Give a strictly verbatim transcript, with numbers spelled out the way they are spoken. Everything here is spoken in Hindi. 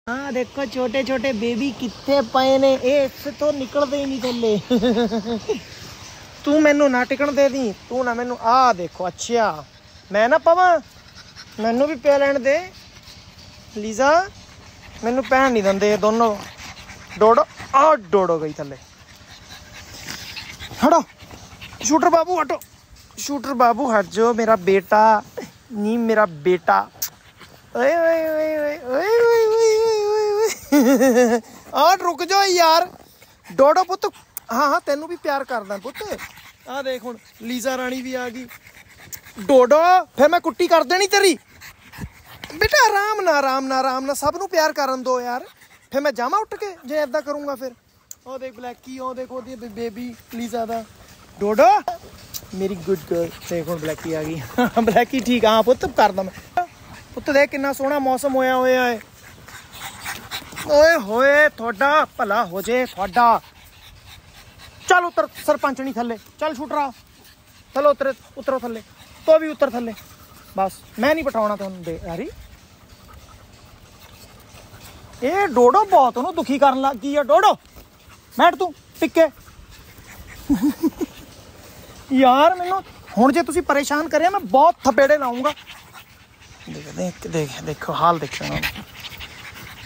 हाँ देखो छोटे छोटे बेबी कितने पए ने, इससे तो निकलते ही नहीं थले। तू मैनू ना टिकन दे दी, तू ना मैनू आ देखो। अच्छा मैं ना पवा, मैनू भी पे लैन दे। लीजा मैनू पैन नहीं देंदे दोनों। डोडो आ डोडो गई थले। हटो शूटर बाबू हटो, शूटर बाबू हट जाओ। मेरा बेटा नहीं, मेरा बेटा। ओए ओए ओए ओए ओए ओए ओए। आ रुक जाओ यार डोडो पुत। हाँ हाँ तेनू भी प्यार करदा पुत। आ देख हुण लीजा रानी भी आ गई। डोडो फिर मैं कुट्टी कर देनी तेरी। बेटा आराम ना आराम ना आराम ना, सब नू प्यार करन दो यार। फिर मैं जावां उठ के जे ऐदा करूँगा फिर। ओ देख ब्लैकी, ओ देख ओदी बेबी लीजा दा। डोडो मेरी गुड गर्ल। देख हुण ब्लैकी आ गई। ब्लैकी ठीक। हाँ पुत करदा मैं। पुत देख कितना सोहना मौसम होया होया है। ओए होए थोड़ा भला हो जे थोड़ा। चल उतर सरपंचनी थले, चल छुटरा चलो उतर उतरो थले, तो भी उतर थले। बस मैं नहीं पठाना तुम दे। अरे ये डोडो बहुत ओनू दुखी करन लग गई है। डोडो बैठ तू टिके। यार मैनू हुण जे तुसी परेशान करे मैं बहुत थपेड़े लाऊंगा। देख देख देख देखो हाल देखो।